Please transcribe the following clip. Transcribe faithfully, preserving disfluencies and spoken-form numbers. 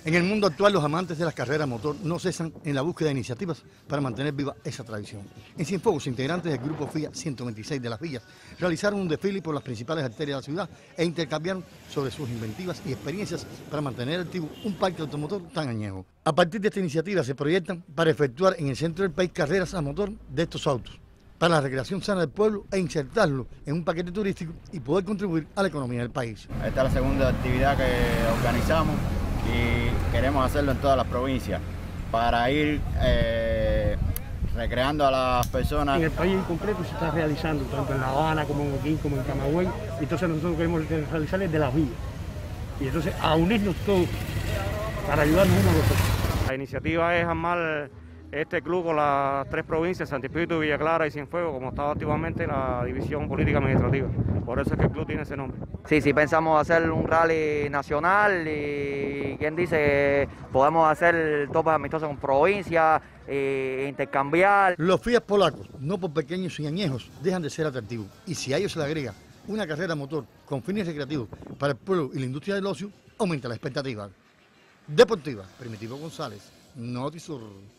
En el mundo actual, los amantes de las carreras motor no cesan en la búsqueda de iniciativas para mantener viva esa tradición. En Cienfuegos, integrantes del grupo FIA ciento veintiséis de Las Villas realizaron un desfile por las principales arterias de la ciudad e intercambiaron sobre sus inventivas y experiencias para mantener activo un parque automotor tan añejo. A partir de esta iniciativa se proyectan para efectuar en el centro del país carreras a motor de estos autos, para la recreación sana del pueblo e insertarlo en un paquete turístico y poder contribuir a la economía del país. Esta es la segunda actividad que organizamos y queremos hacerlo en todas las provincias para ir eh, recreando a las personas. En el país completo se está realizando, tanto en La Habana como en Oquín, como en Camagüey, y entonces nosotros queremos realizar el de Las Villas. Y entonces a unirnos todos para ayudarnos unos a los otros. La iniciativa es armar este club con las tres provincias, Santi Espíritu, Villa Clara y Cienfuegos, como estaba antiguamente la división política administrativa. Por eso es que el club tiene ese nombre. Sí, sí pensamos hacer un rally nacional y quien dice podemos hacer topes amistosos con provincias, e intercambiar. Los Fiat polacos, no por pequeños y añejos, dejan de ser atractivos. Y si a ellos se le agrega una carrera motor con fines recreativos para el pueblo y la industria del ocio, aumenta la expectativa. Deportiva, Primitivo González, Notisur.